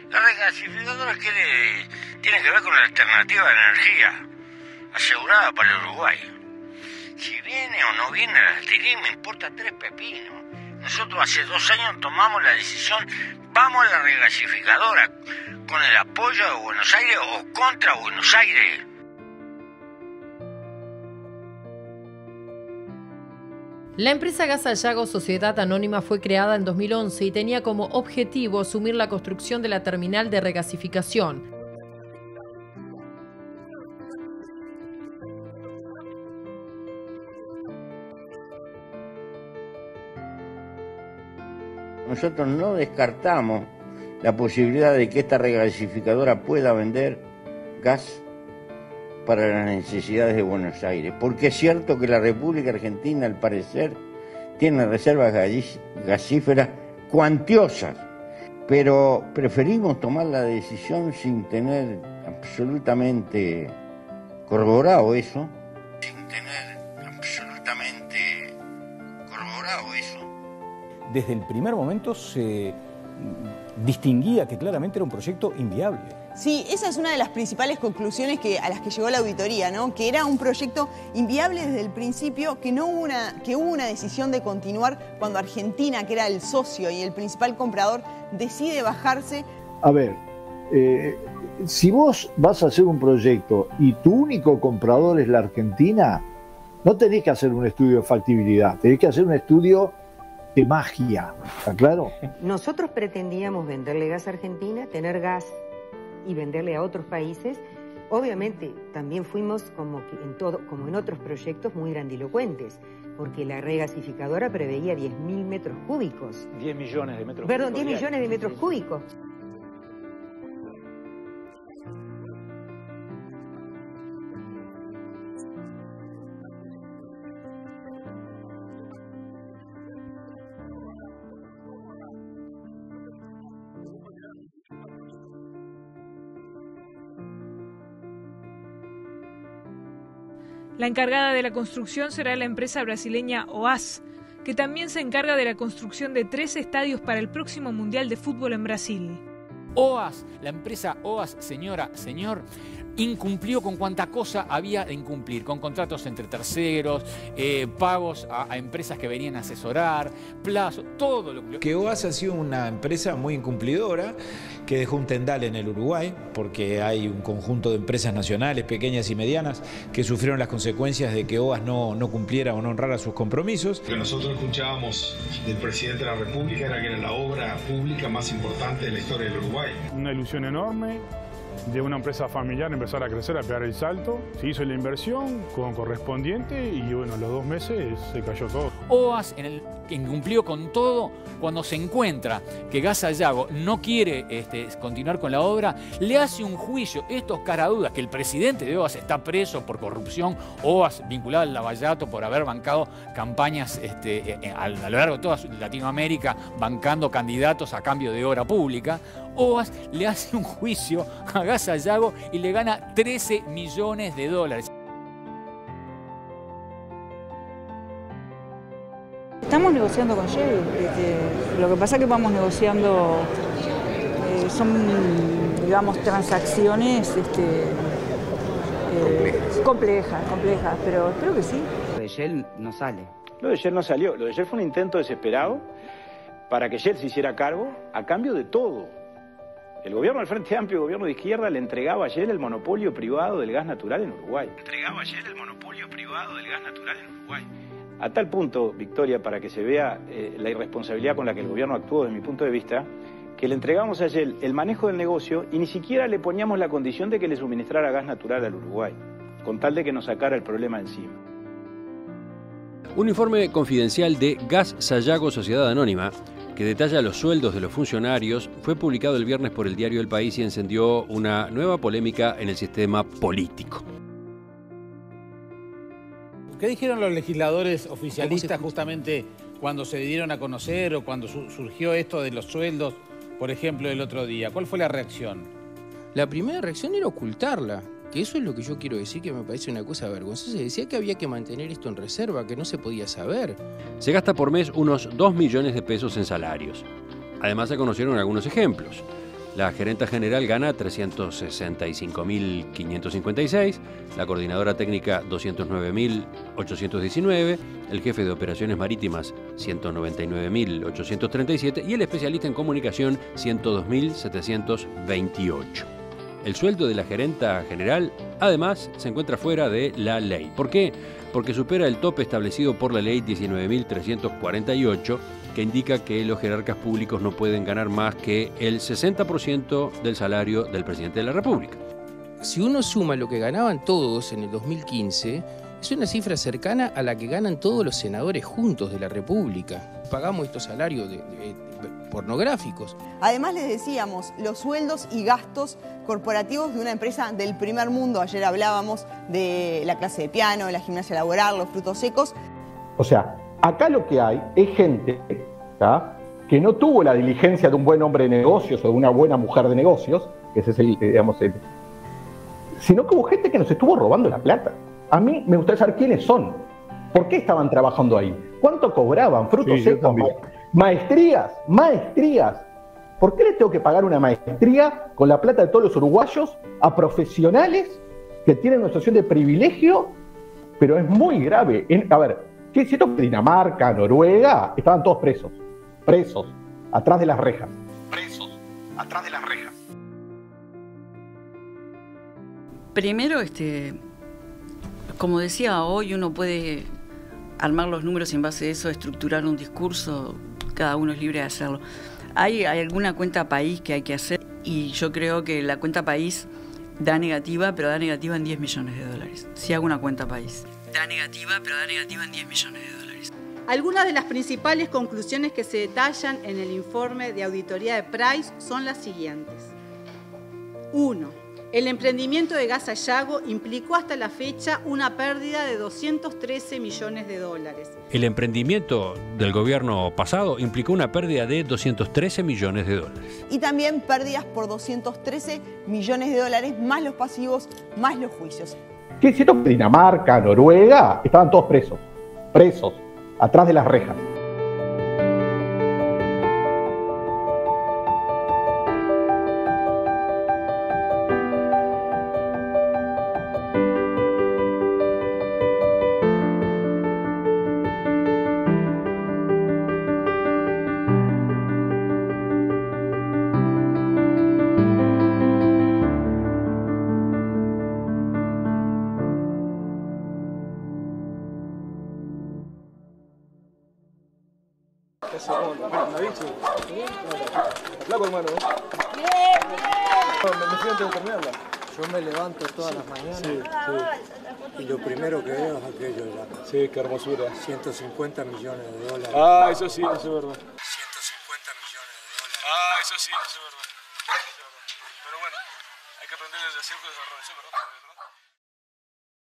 La regasificadora tiene que ver con la alternativa de energía asegurada para el Uruguay. Si viene o no viene la Astirín me importa tres pepinos. Nosotros hace 2 años tomamos la decisión, vamos a la regasificadora con el apoyo de Buenos Aires o contra Buenos Aires. La empresa Gas Sayago Sociedad Anónima fue creada en 2011 y tenía como objetivo asumir la construcción de la terminal de regasificación. Nosotros no descartamos la posibilidad de que esta regasificadora pueda vender gas para las necesidades de Buenos Aires, porque es cierto que la República Argentina, al parecer, tiene reservas gasíferas cuantiosas, pero preferimos tomar la decisión sin tener absolutamente corroborado eso. Desde el primer momento se distinguía que claramente era un proyecto inviable. Sí, esa es una de las principales conclusiones a las que llegó la auditoría, ¿no? Que era un proyecto inviable desde el principio, que hubo una decisión de continuar cuando Argentina, que era el socio y el principal comprador, decide bajarse. A ver, si vos vas a hacer un proyecto y tu único comprador es la Argentina, no tenés que hacer un estudio de factibilidad, tenés que hacer un estudio de magia, ¿está claro? Nosotros pretendíamos venderle gas a Argentina, tener gas y venderle a otros países. Obviamente también fuimos como en otros proyectos muy grandilocuentes, porque la regasificadora preveía 10.000 metros cúbicos. 10 millones de metros Perdón, cúbicos. 10 millones de metros cúbicos. La encargada de la construcción será la empresa brasileña OAS, que también se encarga de la construcción de 3 estadios para el próximo Mundial de Fútbol en Brasil. OAS, la empresa OAS, señora, señor, incumplió con cuanta cosa había de incumplir, con contratos entre terceros, pagos a empresas que venían a asesorar, plazo, todo lo que OAS ha sido una empresa muy incumplidora, que dejó un tendal en el Uruguay, porque hay un conjunto de empresas nacionales, pequeñas y medianas, que sufrieron las consecuencias de que OAS no cumpliera o no honrara sus compromisos. Lo que nosotros escuchábamos del presidente de la República era que era la obra pública más importante de la historia del Uruguay. Una ilusión enorme de una empresa familiar empezar a crecer, a pegar el salto. Se hizo la inversión con correspondiente y bueno, a los 2 meses se cayó todo. OAS, que incumplió con todo, cuando se encuentra que Gas Sayago no quiere continuar con la obra, le hace un juicio. Estos caradudas, que el presidente de OAS está preso por corrupción, OAS vinculado al lavallato por haber bancado campañas a lo largo de toda Latinoamérica, bancando candidatos a cambio de obra pública. OAS le hace un juicio a Gas Sayago y le gana $13 millones. Estamos negociando con Shell. Lo que pasa es que vamos negociando, son, digamos, transacciones complejas, pero creo que sí. Lo de Shell no sale. Lo de Shell no salió. Lo de Shell fue un intento desesperado para que Shell se hiciera cargo a cambio de todo. El gobierno del Frente Amplio, el gobierno de izquierda, le entregaba a Shell el monopolio privado del gas natural en Uruguay. A tal punto, Victoria, para que se vea la irresponsabilidad con la que el gobierno actuó desde mi punto de vista, que le entregamos a Shell el manejo del negocio y ni siquiera le poníamos la condición de que le suministrara gas natural al Uruguay, con tal de que nos sacara el problema encima. Un informe confidencial de Gas Sayago Sociedad Anónima, que detalla los sueldos de los funcionarios, fue publicado el viernes por el diario El País y encendió una nueva polémica en el sistema político. ¿Qué dijeron los legisladores oficialistas justamente cuando se dieron a conocer o cuando surgió esto de los sueldos, por ejemplo, el otro día? ¿Cuál fue la reacción? La primera reacción era ocultarla, que eso es lo que yo quiero decir, que me parece una cosa vergonzosa. Se decía que había que mantener esto en reserva, que no se podía saber. Se gasta por mes unos 2 millones de pesos en salarios. Además se conocieron algunos ejemplos. La gerenta general gana 365.556, la coordinadora técnica 209.819, el jefe de operaciones marítimas 199.837 y el especialista en comunicación 102.728. El sueldo de la gerenta general, además, se encuentra fuera de la ley. ¿Por qué? Porque supera el tope establecido por la ley 19.348, que indica que los jerarcas públicos no pueden ganar más que el 60% del salario del presidente de la República. Si uno suma lo que ganaban todos en el 2015, es una cifra cercana a la que ganan todos los senadores juntos de la República. Pagamos estos salarios pornográficos. Además les decíamos, los sueldos y gastos corporativos de una empresa del primer mundo. Ayer hablábamos de la clase de piano, la gimnasia laboral, los frutos secos. O sea, acá lo que hay es gente, ¿tá?, que no tuvo la diligencia de un buen hombre de negocios o de una buena mujer de negocios, que ese es sino que hubo gente que nos estuvo robando la plata. A mí me gustaría saber quiénes son, por qué estaban trabajando ahí, cuánto cobraban, frutos secos, maestrías. ¿Por qué les tengo que pagar una maestría con la plata de todos los uruguayos a profesionales que tienen una situación de privilegio? Pero es muy grave. A ver, ¿qué es cierto que Dinamarca, Noruega, estaban todos presos, atrás de las rejas? Primero, como decía, hoy uno puede armar los números y en base a eso estructurar un discurso, cada uno es libre de hacerlo. Hay alguna cuenta país que hay que hacer y yo creo que la cuenta país da negativa, pero da negativa en 10 millones de dólares. Si hago una cuenta país. Da negativa, pero da negativa en 10 millones de dólares. Algunas de las principales conclusiones que se detallan en el informe de auditoría de Price son las siguientes. 1. El emprendimiento de Gas Sayago implicó hasta la fecha una pérdida de 213 millones de dólares. El emprendimiento del gobierno pasado implicó una pérdida de 213 millones de dólares. Y también pérdidas por 213 millones de dólares, más los pasivos, más los juicios. ¿Qué es cierto que Dinamarca, Noruega, estaban todos presos, atrás de las rejas? Yo me levanto todas las mañanas y lo primero que veo es aquello de acá. Sí, qué hermosura. 150 millones de dólares. Ah, eso sí, eso es verdad. 150 millones de dólares. Ah, eso sí, eso es verdad. Pero bueno, hay que aprender desde ciertos errores, ¿verdad?